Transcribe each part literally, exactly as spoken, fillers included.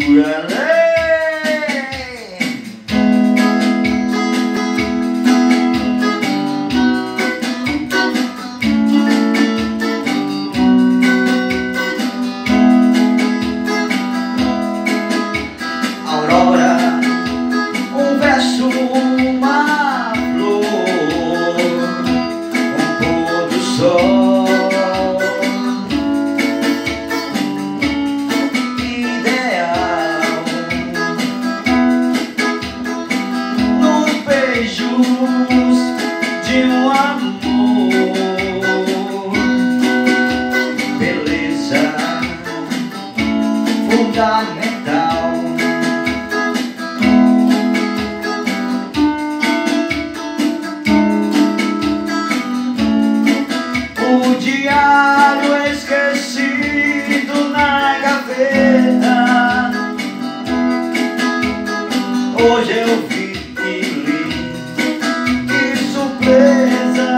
Aurora, um verso, uma flor, um pôr do sol ideal, nos beijos de um amor, beleza fundamental. O diário esquecido na gaveta, hoje eu vi e li, que surpresa,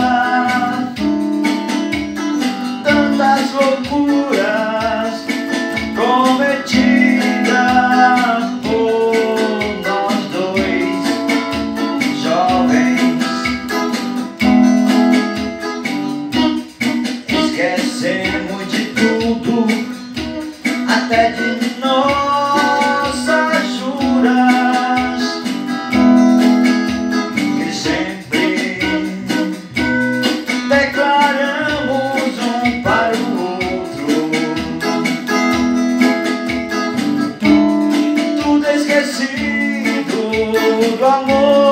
tantas loucuras cometidas por nós dois jovens. Esquecemos de tudo, até de nossas juras, que sempre declaramos um para o outro. Tudo esquecido do amor.